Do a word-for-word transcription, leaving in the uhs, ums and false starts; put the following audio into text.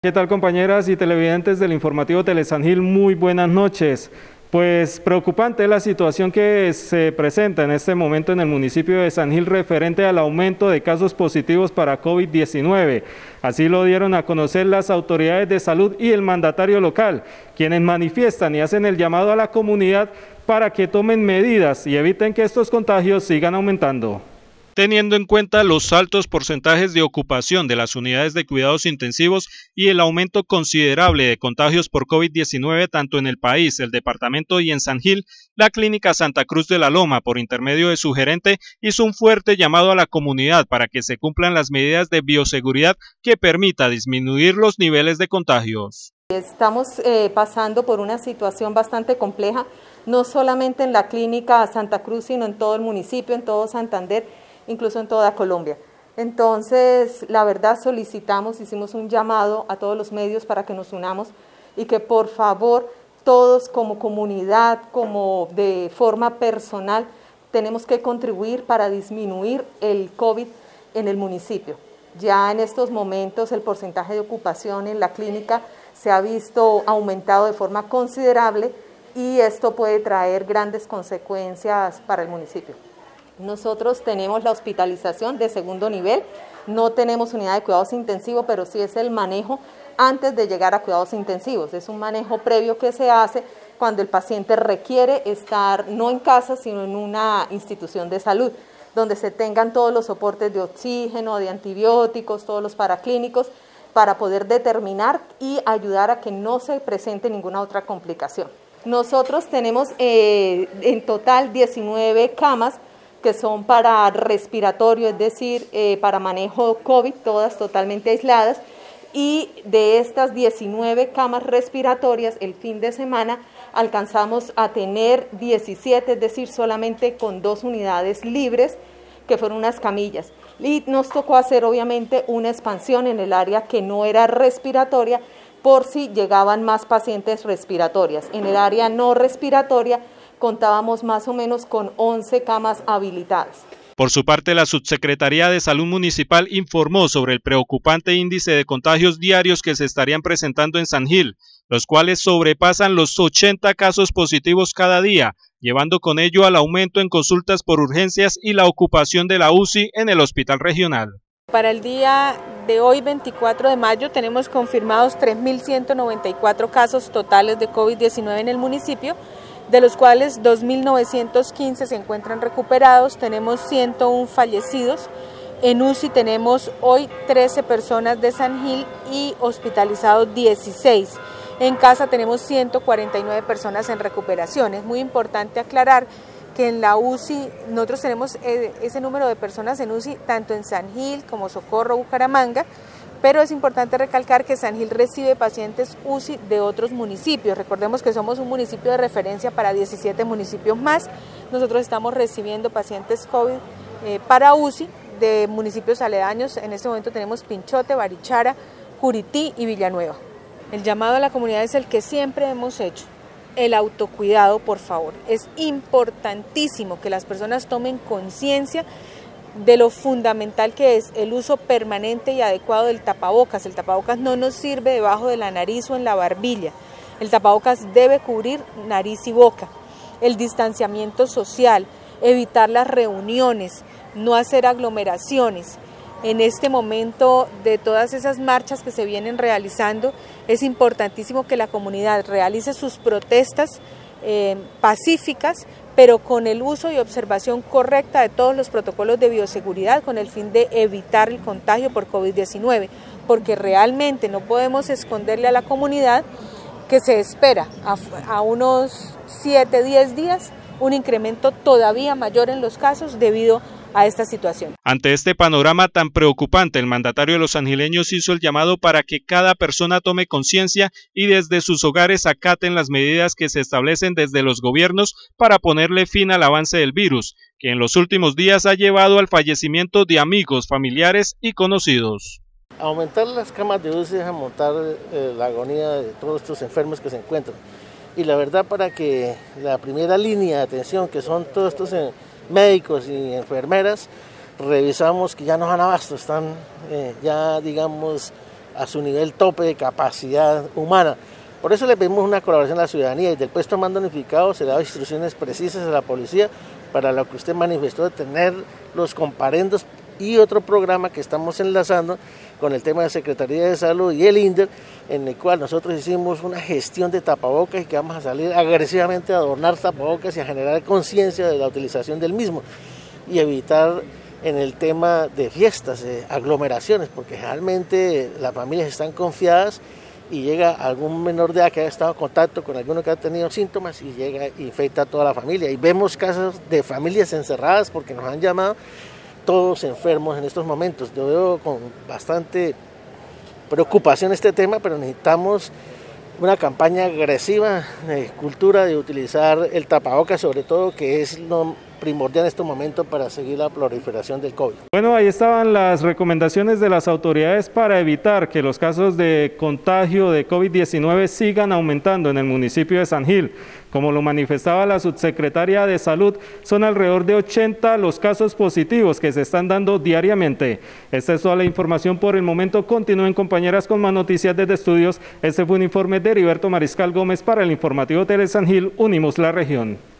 ¿Qué tal, compañeras y televidentes del informativo Telesan Gil? Muy buenas noches. Pues preocupante la situación que se presenta en este momento en el municipio de San Gil referente al aumento de casos positivos para COVID diecinueve. Así lo dieron a conocer las autoridades de salud y el mandatario local, quienes manifiestan y hacen el llamado a la comunidad para que tomen medidas y eviten que estos contagios sigan aumentando. Teniendo en cuenta los altos porcentajes de ocupación de las unidades de cuidados intensivos y el aumento considerable de contagios por COVID diecinueve tanto en el país, el departamento y en San Gil, la Clínica Santa Cruz de la Loma, por intermedio de su gerente, hizo un fuerte llamado a la comunidad para que se cumplan las medidas de bioseguridad que permita disminuir los niveles de contagios. Estamos eh, pasando por una situación bastante compleja, no solamente en la Clínica Santa Cruz, sino en todo el municipio, en todo Santander, incluso en toda Colombia. Entonces, la verdad, solicitamos, hicimos un llamado a todos los medios para que nos unamos y que por favor todos como comunidad, como de forma personal, tenemos que contribuir para disminuir el COVID en el municipio. Ya en estos momentos el porcentaje de ocupación en la clínica se ha visto aumentado de forma considerable y esto puede traer grandes consecuencias para el municipio. Nosotros tenemos la hospitalización de segundo nivel, no tenemos unidad de cuidados intensivos, pero sí es el manejo antes de llegar a cuidados intensivos. Es un manejo previo que se hace cuando el paciente requiere estar no en casa, sino en una institución de salud, donde se tengan todos los soportes de oxígeno, de antibióticos, todos los paraclínicos, para poder determinar y ayudar a que no se presente ninguna otra complicación. Nosotros tenemos eh, en total diecinueve camas, que son para respiratorio, es decir, eh, para manejo COVID, todas totalmente aisladas, y de estas diecinueve camas respiratorias, el fin de semana alcanzamos a tener diecisiete, es decir, solamente con dos unidades libres, que fueron unas camillas. Y nos tocó hacer obviamente una expansión en el área que no era respiratoria, por si llegaban más pacientes respiratorias. En el área no respiratoria, contábamos más o menos con once camas habilitadas. Por su parte, la Subsecretaría de Salud Municipal informó sobre el preocupante índice de contagios diarios que se estarían presentando en San Gil, los cuales sobrepasan los ochenta casos positivos cada día, llevando con ello al aumento en consultas por urgencias y la ocupación de la U C I en el hospital regional. Para el día de hoy, veinticuatro de mayo, tenemos confirmados tres mil ciento noventa y cuatro casos totales de COVID diecinueve en el municipio, de los cuales dos mil novecientos quince se encuentran recuperados, tenemos ciento uno fallecidos, en U C I tenemos hoy trece personas de San Gil y hospitalizados dieciséis, en casa tenemos ciento cuarenta y nueve personas en recuperación. Es muy importante aclarar que en la U C I nosotros tenemos ese número de personas en U C I tanto en San Gil como Socorro, Bucaramanga, pero es importante recalcar que San Gil recibe pacientes U C I de otros municipios. Recordemos que somos un municipio de referencia para diecisiete municipios más. Nosotros estamos recibiendo pacientes COVID eh, para U C I de municipios aledaños. En este momento tenemos Pinchote, Barichara, Curití y Villanueva. El llamado a la comunidad es el que siempre hemos hecho. El autocuidado, por favor. Es importantísimo que las personas tomen conciencia de lo fundamental que es el uso permanente y adecuado del tapabocas. El tapabocas no nos sirve debajo de la nariz o en la barbilla. El tapabocas debe cubrir nariz y boca. El distanciamiento social, evitar las reuniones, no hacer aglomeraciones. En este momento de todas esas marchas que se vienen realizando, es importantísimo que la comunidad realice sus protestas eh, pacíficas, pero con el uso y observación correcta de todos los protocolos de bioseguridad con el fin de evitar el contagio por COVID diecinueve, porque realmente no podemos esconderle a la comunidad que se espera a, a unos siete a diez días un incremento todavía mayor en los casos debido a esta situación. Ante este panorama tan preocupante, el mandatario de los sangileños hizo el llamado para que cada persona tome conciencia y desde sus hogares acaten las medidas que se establecen desde los gobiernos para ponerle fin al avance del virus, que en los últimos días ha llevado al fallecimiento de amigos, familiares y conocidos. Aumentar las camas de U C I es aumentar eh, la agonía de todos estos enfermos que se encuentran. Y la verdad, para que la primera línea de atención, que son todos estos eh, médicos y enfermeras, revisamos que ya no dan abasto, están eh, ya digamos a su nivel tope de capacidad humana. Por eso le pedimos una colaboración a la ciudadanía y del puesto de mando unificado se le da instrucciones precisas a la policía para lo que usted manifestó de tener los comparendos y otro programa que estamos enlazando con el tema de Secretaría de Salud y el INDER, en el cual nosotros hicimos una gestión de tapabocas y que vamos a salir agresivamente a adornar tapabocas y a generar conciencia de la utilización del mismo y evitar en el tema de fiestas, de aglomeraciones, porque realmente las familias están confiadas y llega algún menor de edad que haya estado en contacto con alguno que ha tenido síntomas y llega y infecta a toda la familia. Y vemos casos de familias encerradas porque nos han llamado todos enfermos en estos momentos. Yo veo con bastante preocupación este tema, pero necesitamos una campaña agresiva de cultura de utilizar el tapabocas, sobre todo, que es lo primordial en este momento para seguir la proliferación del COVID. Bueno, ahí estaban las recomendaciones de las autoridades para evitar que los casos de contagio de COVID diecinueve sigan aumentando en el municipio de San Gil. Como lo manifestaba la subsecretaria de Salud, son alrededor de ochenta los casos positivos que se están dando diariamente. Esta es toda la información por el momento. Continúen, compañeras, con más noticias desde estudios. Este fue un informe de Heriberto Mariscal Gómez para el informativo Tele San Gil. Unimos la región.